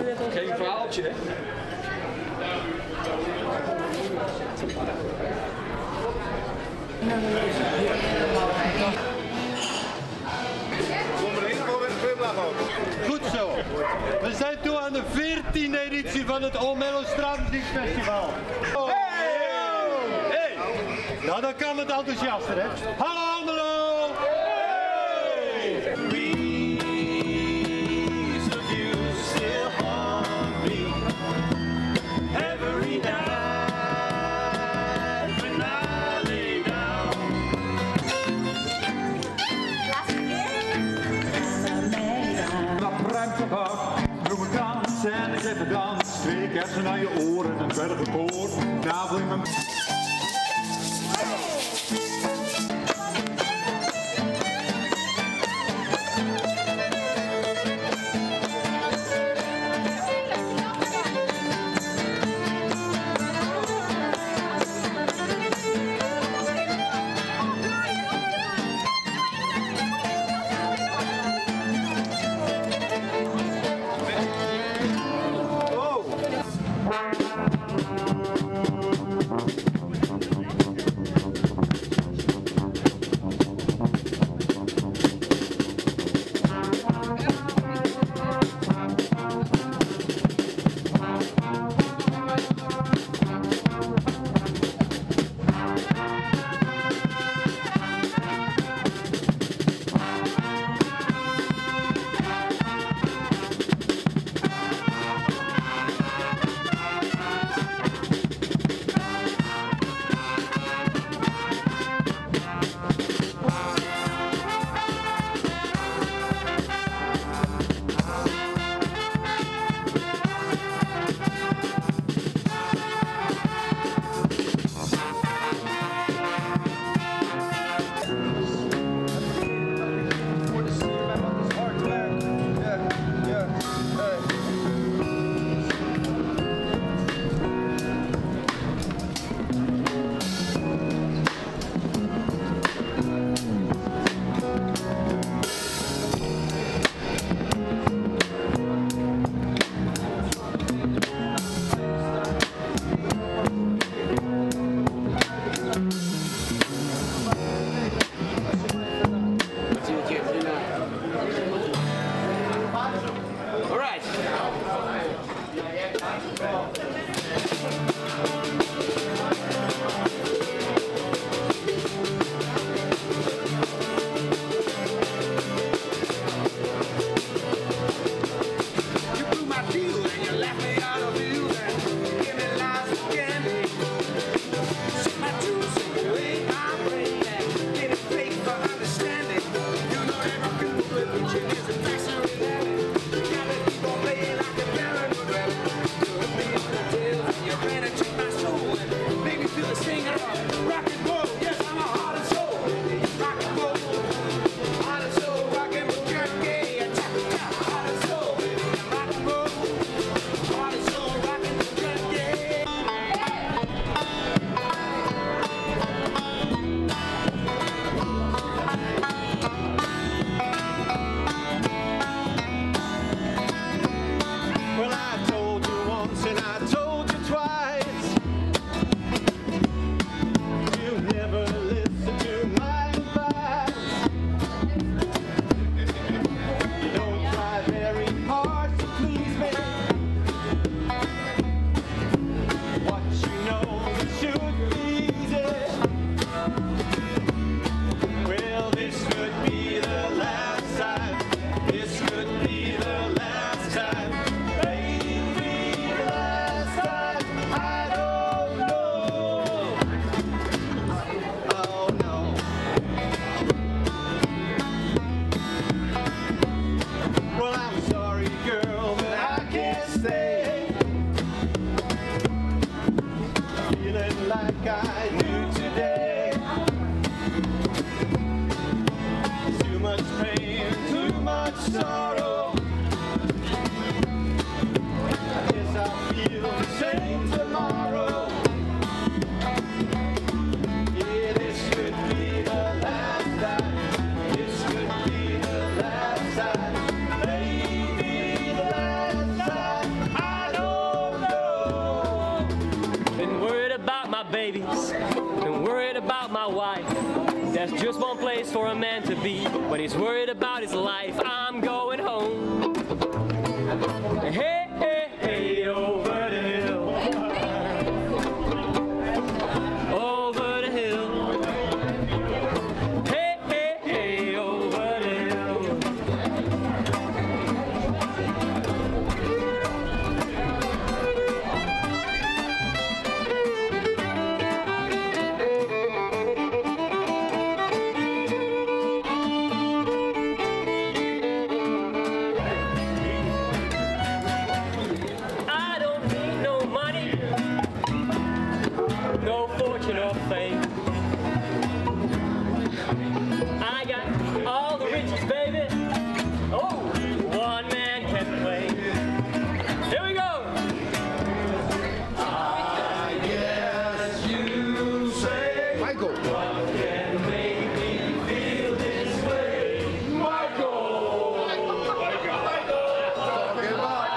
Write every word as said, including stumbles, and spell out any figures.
Geen verhaaltje, hè? Goed zo. We zijn toe aan de veertiende editie van het Almelo Straatmuziekfestival. Oh. Hey! Hey! Nou, dan kan het enthousiaster, hè? Hallo Almelo! Hey! Piece of you still haunt me every night when I lay down. En ik even dans, twee kersen naar je oren, een bergenkoor, navel in mijn... face. Been worried about my wife. There's just one place for a man to be. When he's worried about his life, I'm going home. Hey, hey, hey, over the hill. Over the hill. Hey, hey, hey, over the hill. I don't need no money, no fortune or fame. I got all the riches, baby. Oh, one man can play. Here we go. I guess you say, Michael. what can make me feel this way? Michael. Talking about